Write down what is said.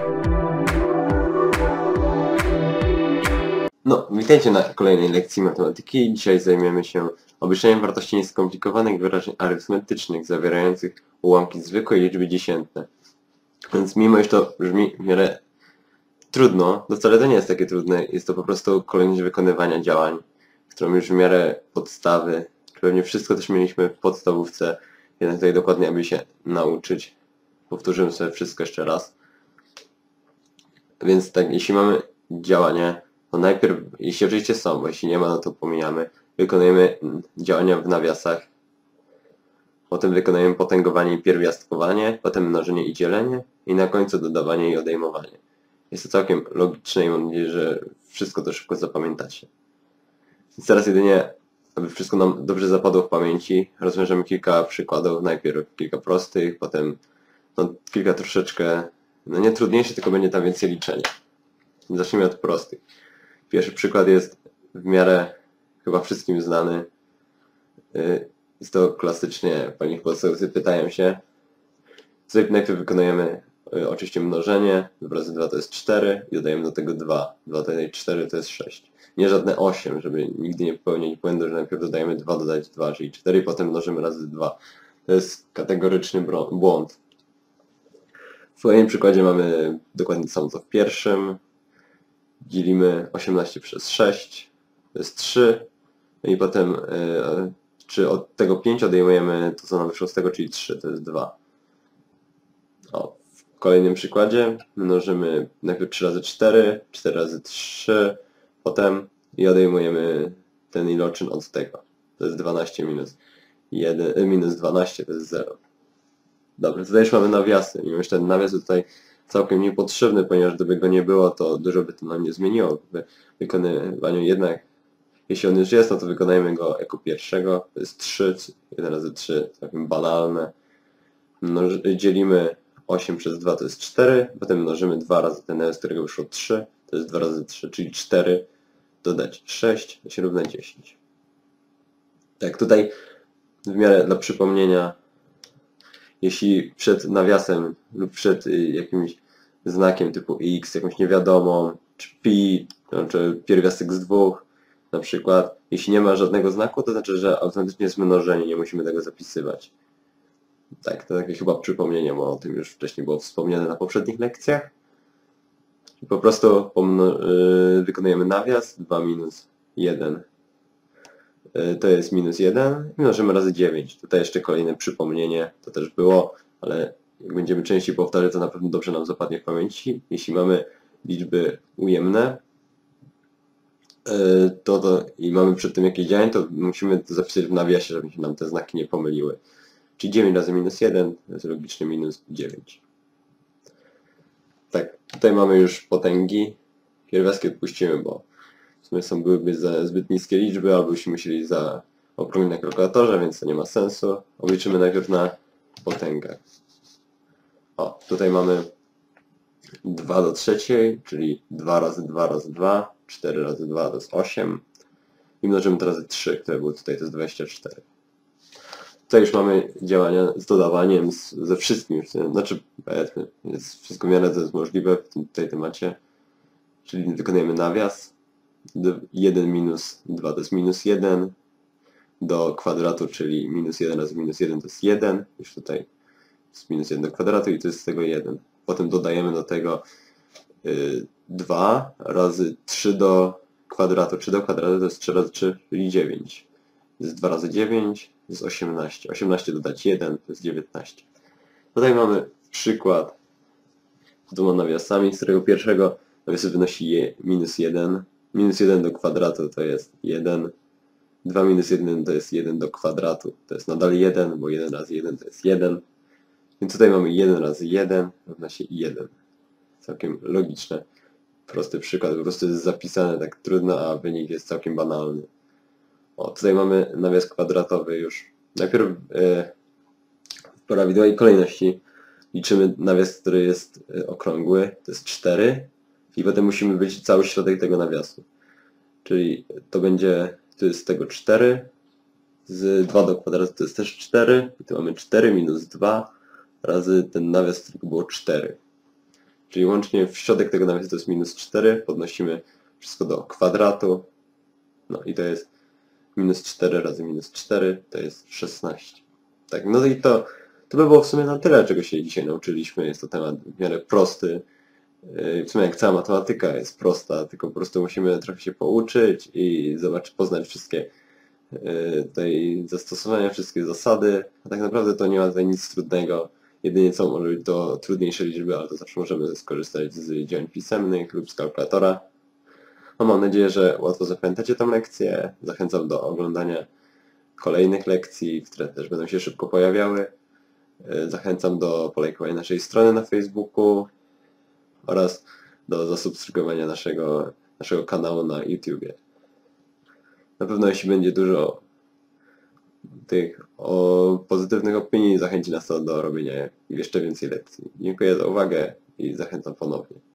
No, witajcie na kolejnej lekcji matematyki. Dzisiaj zajmiemy się obliczeniem wartości nieskomplikowanych wyrażeń arytmetycznych zawierających ułamki zwykłej liczby dziesiętne. Więc mimo iż to brzmi w miarę trudno, to wcale to nie jest takie trudne. Jest to po prostu kolejność wykonywania działań, którą już w miarę podstawy, pewnie wszystko też mieliśmy w podstawówce, jednak tutaj dokładnie, aby się nauczyć. Powtórzymy sobie wszystko jeszcze raz. Więc tak, jeśli mamy działanie, to najpierw, jeśli oczywiście są, bo jeśli nie ma, no to pomijamy, wykonujemy działania w nawiasach, potem wykonujemy potęgowanie i pierwiastkowanie, potem mnożenie i dzielenie i na końcu dodawanie i odejmowanie. Jest to całkiem logiczne i mam nadzieję, że wszystko to szybko zapamiętacie. Więc teraz jedynie, aby wszystko nam dobrze zapadło w pamięci, rozwiążemy kilka przykładów, najpierw kilka prostych, potem kilka troszeczkę, nie trudniejszych, tylko będzie tam więcej liczenia. Zacznijmy od prostych. Pierwszy przykład jest w miarę chyba wszystkim znany. Jest to klasycznie, pani podstawowcy pytają się. Tutaj najpierw wykonujemy oczywiście mnożenie, 2 razy 2 to jest 4 i dodajemy do tego 2. 2 dodać 4 to jest 6. Nie żadne 8, żeby nigdy nie popełnić błędu, że najpierw dodajemy 2, dodać 2, czyli 4 i potem mnożymy razy 2. To jest kategoryczny błąd. W kolejnym przykładzie mamy dokładnie to samo co w pierwszym. Dzielimy 18 przez 6, to jest 3. No i potem czy od tego 5 odejmujemy to, co nam wyszło z tego, czyli 3, to jest 2. W kolejnym przykładzie mnożymy najpierw 3 razy 4, 4 razy 3, potem i odejmujemy ten iloczyn od tego. To jest 12 minus 12 to jest 0. Dobra, tutaj już mamy nawiasy. Mimo że ten nawias jest tutaj całkiem niepotrzebny, ponieważ gdyby go nie było, to dużo by to nam nie zmieniło w wykonywaniu. Jednak jeśli on już jest, no to wykonajmy go jako pierwszego. To jest 3, 1 razy 3, całkiem banalne. Dzielimy 8 przez 2 to jest 4, potem mnożymy 2 razy ten nawias, z którego wyszło 3, to jest 2 razy 3, czyli 4, dodać 6, to się równa 10. Tak, tutaj w miarę dla przypomnienia, jeśli przed nawiasem lub przed jakimś znakiem typu x, jakąś niewiadomą, czy pi, czy pierwiastek z 2 na przykład, jeśli nie ma żadnego znaku, to znaczy, że automatycznie jest mnożenie, nie musimy tego zapisywać. Tak, to takie chyba przypomnienie, bo o tym już wcześniej było wspomniane na poprzednich lekcjach. I po prostu wykonujemy nawias, 2 minus 1. To jest minus 1 i mnożymy razy 9. Tutaj jeszcze kolejne przypomnienie, to też było, ale jak będziemy częściej powtarzać, to na pewno dobrze nam zapadnie w pamięci. Jeśli mamy liczby ujemne i mamy przed tym jakieś działanie, to musimy to zapisać w nawiasie, żeby się nam te znaki nie pomyliły. Czyli 9 razy minus 1 to jest logicznie minus 9. Tak, tutaj mamy już potęgi. Pierwiastki odpuścimy, bo w sumie byłyby zbyt niskie liczby, albo byśmy musieli zaokrąglić na kalkulatorze, więc to nie ma sensu. Obliczymy najpierw na potęgach. Tutaj mamy 2 do trzeciej, czyli 2 razy 2 razy 2, 4 razy 2 to jest 8. I mnożymy to razy 3, które były tutaj, to jest 24. Tutaj już mamy działania z dodawaniem, ze wszystkim, znaczy powiedzmy, jest wszystko w miarę to jest możliwe w tym tutaj temacie. Czyli wykonujemy nawias. 1 minus 2 to jest minus 1 do kwadratu, czyli minus 1 razy minus 1 to jest 1. Już tutaj jest minus 1 do kwadratu i to jest z tego 1. Potem dodajemy do tego 2 razy 3 do kwadratu. 3 do kwadratu to jest 3 razy 3, czyli 9. To jest 2 razy 9, to jest 18. 18 dodać 1 to jest 19. Tutaj mamy przykład z dwoma nawiasami, z którego pierwszego nawias wynosi minus 1. Minus 1 do kwadratu to jest 1. 2 minus 1 to jest 1 do kwadratu. To jest nadal 1, bo 1 razy 1 to jest 1. Więc tutaj mamy 1 razy 1 równa się 1. Całkiem logiczne. Prosty przykład. Po prostu jest zapisane tak trudno, a wynik jest całkiem banalny. Tutaj mamy nawias kwadratowy już. Najpierw w prawidłowej kolejności liczymy nawias, który jest okrągły. To jest 4. I potem musimy wyliczyć cały środek tego nawiasu. Czyli to będzie, tu jest z tego 4, z 2 do kwadratu to jest też 4, i tu mamy 4 minus 2 razy ten nawias, którego było 4. Czyli łącznie w środek tego nawiasu to jest -4, podnosimy wszystko do kwadratu, no i to jest -4 razy -4, to jest 16. Tak, no i to by było w sumie na tyle, czego się dzisiaj nauczyliśmy. Jest to temat w miarę prosty. W sumie jak cała matematyka jest prosta, tylko po prostu musimy trochę się pouczyć i poznać wszystkie tutaj zastosowania, wszystkie zasady. A tak naprawdę to nie ma tutaj nic trudnego. Jedynie co może być to trudniejsze liczby, ale to zawsze możemy skorzystać z działań pisemnych lub z kalkulatora. No mam nadzieję, że łatwo zapamiętacie tę lekcję. Zachęcam do oglądania kolejnych lekcji, które też będą się szybko pojawiały. Zachęcam do polajkowania naszej strony na Facebooku oraz do zasubskrybowania naszego kanału na YouTubie. Na pewno jeśli będzie dużo tych pozytywnych opinii, zachęci nas to do robienia jeszcze więcej lekcji. Dziękuję za uwagę i zachęcam ponownie.